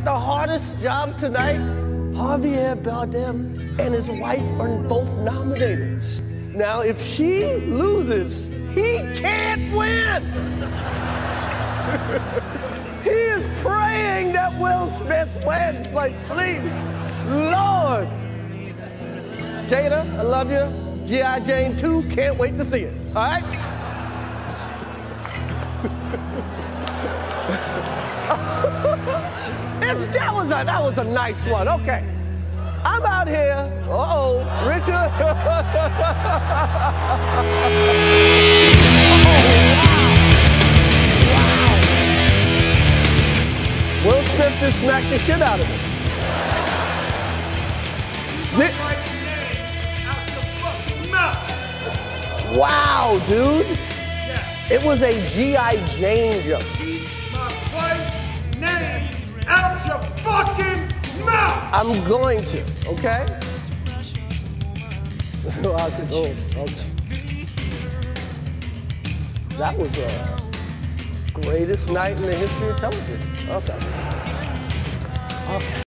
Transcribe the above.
got the hardest job tonight? Javier Bardem and his wife are both nominated. Now, if she loses, he can't win. He is praying that Will Smith wins. Like, please, Lord. Jada, I love you. G.I. Jane 2, can't wait to see it. All right? that was a nice one. Okay. I'm out here. Uh-oh, Richard. Wow. Will Smith just smacked the shit out of him. Wow, dude. Yeah. It was a G.I. Jane joke. Keep my wife's name out your fucking mouth! I'm going to, okay? Okay. That was the greatest night in the history of television. Okay. Okay.